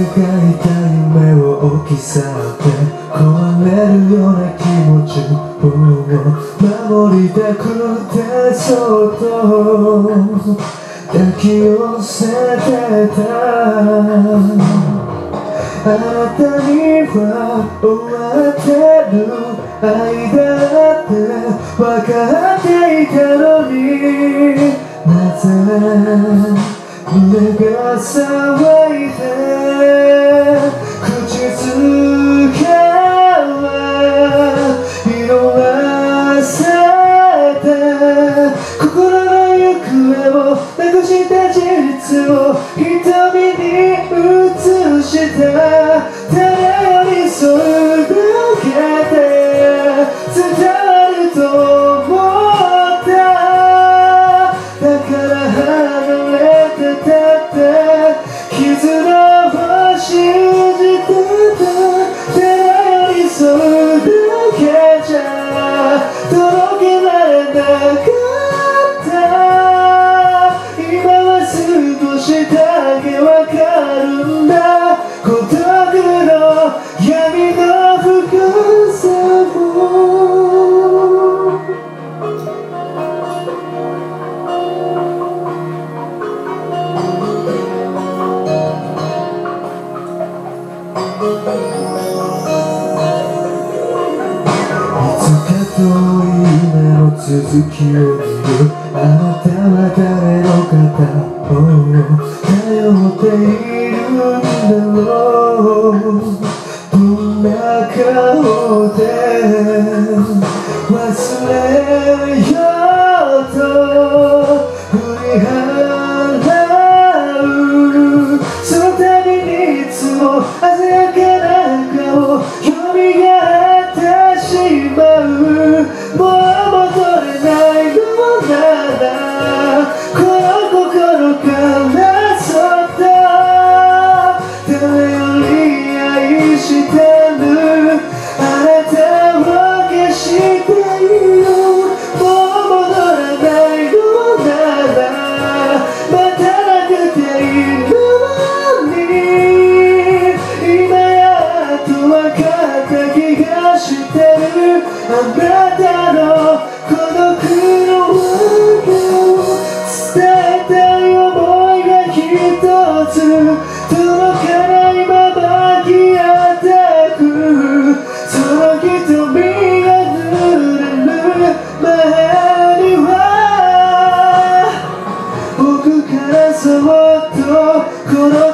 いた夢を置き去って壊れるような気持ちを守りたくてそっと抱き寄せてたあなたには終わってる愛だって分かっていたのになぜ胸が騒いで口づけは色あせて心の行方をなくした事実を瞳に映した誰よりそれだけで伝わると思っただから離れてたって絆を信じてた誰よりそれだけじゃ届けられなかった今は少しだけわかるんだ孤独の闇の深さをいつか遠い夢の続きを見るあなたは誰の方を頼っているんだろうどんな顔で忘れようと振り払うそのたびにいつも鮮やかな顔蘇ってしまうもう戻れないのならこの心からそっと誰より愛してるあなたを消していいよもう戻らないのならまたなくていいのに今やっと分かった気がしてるあなたの孤独の訳を伝えたい想いが一つ届かないまま消えてくその瞳が濡れる前には僕からそっとこの